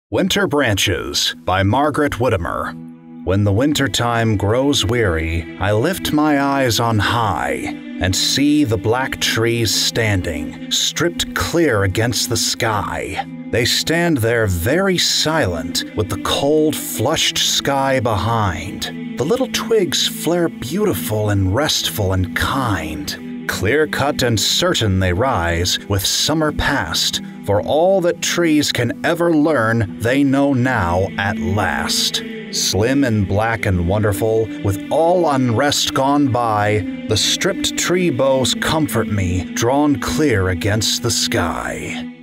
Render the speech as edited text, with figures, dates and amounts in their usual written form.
Winter Branches by Margaret Widdemer. When the wintertime grows weary, I lift my eyes on high and see the black trees standing, stripped clear against the sky. They stand there very silent, with the cold, flushed sky behind. The little twigs flare beautiful and restful and kind. Clear-cut and certain they rise, with summer past, for all that trees can ever learn they know now at last. Slim and black and wonderful, with all unrest gone by, the stripped tree boughs comfort me, drawn clear against the sky.